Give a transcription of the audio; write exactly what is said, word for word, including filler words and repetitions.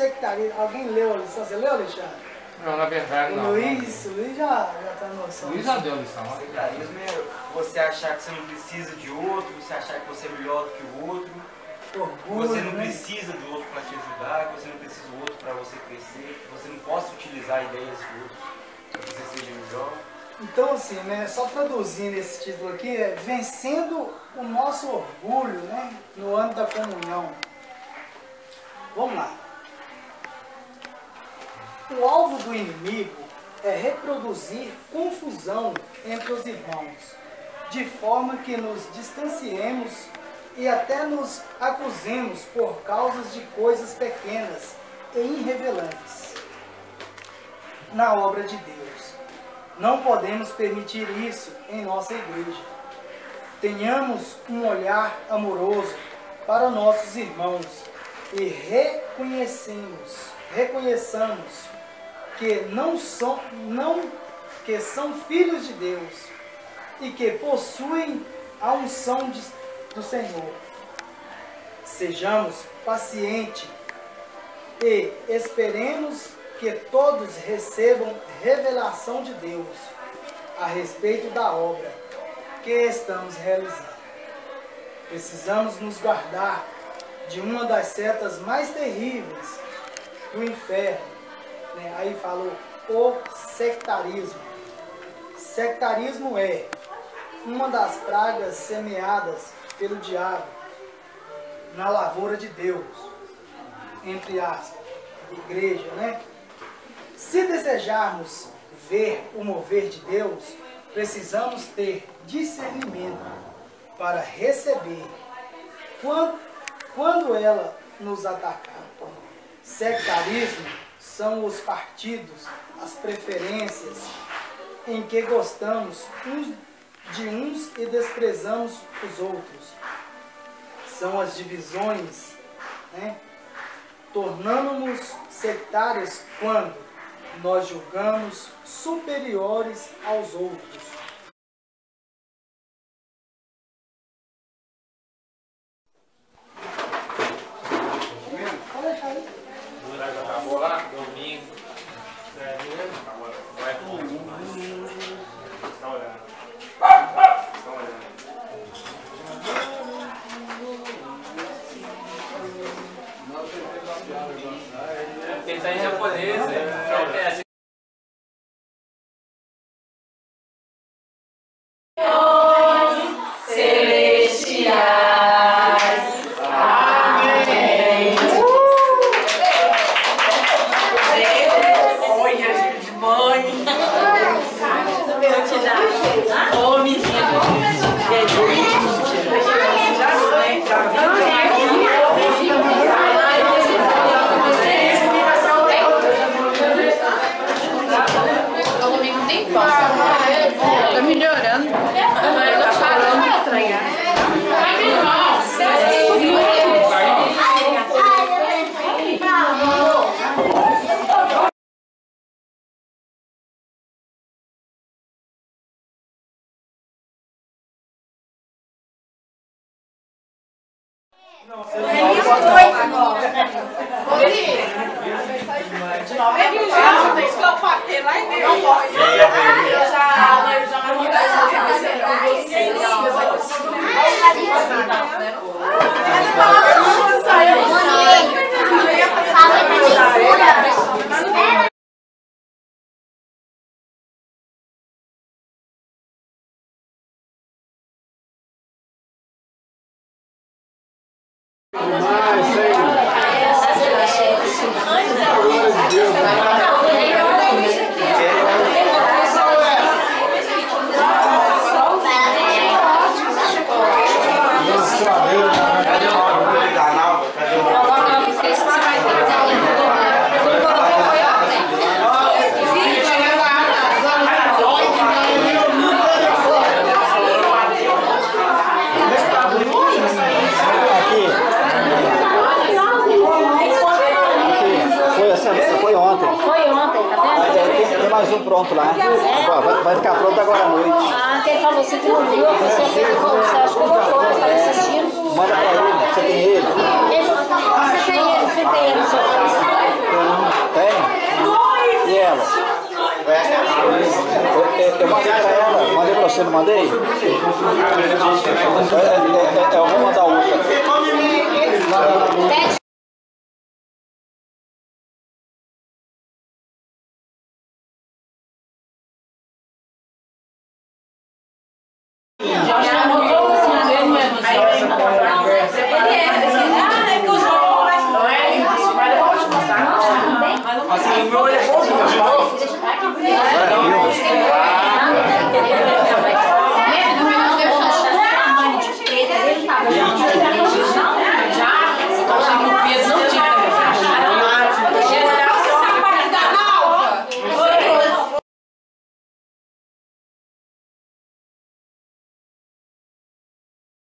sectarismo. Alguém leu a lição? Você leu, Alexandre? Não, na verdade não. O Luiz, o Luiz já, já tá no noção. O Luiz já deu a lição. O sectarismo é você achar que você não precisa de outro, você achar que você é melhor do que o outro, Orgulho, que você não né? precisa do outro para te ajudar, que você não precisa do outro para você crescer, que você não possa utilizar ideias de outros para que você seja melhor. Então, assim, né, só traduzindo esse título aqui, é vencendo o nosso orgulho, né, no âmbito da comunhão. Vamos lá. O alvo do inimigo é reproduzir confusão entre os irmãos, de forma que nos distanciemos e até nos acusemos por causas de coisas pequenas e irrelevantes na obra de Deus. Não podemos permitir isso em nossa igreja. Tenhamos um olhar amoroso para nossos irmãos e reconhecemos, reconheçamos que não são, não, que são filhos de Deus e que possuem a unção de, do Senhor. Sejamos pacientes e esperemos que todos recebam revelação de Deus a respeito da obra que estamos realizando. Precisamos nos guardar de uma das setas mais terríveis do inferno. Né? Aí falou o sectarismo. Sectarismo é uma das pragas semeadas pelo diabo na lavoura de Deus, entre aspas, igreja, né? Se desejarmos ver o mover de Deus, precisamos ter discernimento para receber quando, quando ela nos atacar. Sectarismo são os partidos, as preferências em que gostamos uns de uns e desprezamos os outros. São as divisões, né? Tornando-nos sectários quando nós julgamos superiores aos outros. Acabou lá? Domingo. Vai com o Está olhando. Estão olhando. Ele está em japonês, é. Tá melhorando. Tá parando de estranhar. Não, você não pode agora. De nove é mil já, tem que eu paguei lá e veio. Não posso. Eu já, eu já não vou dar Pronto lá. Vai, vai ficar pronto agora à noite. Ah, quem falou assim que não viu, a pessoa que você acha que eu vou está assistindo. Manda pra ele, você tem ele. Você tem ele, você tem ele no seu você não mandei? É, é, é, eu vou mandar outra. Assim, o meu é bonzinho.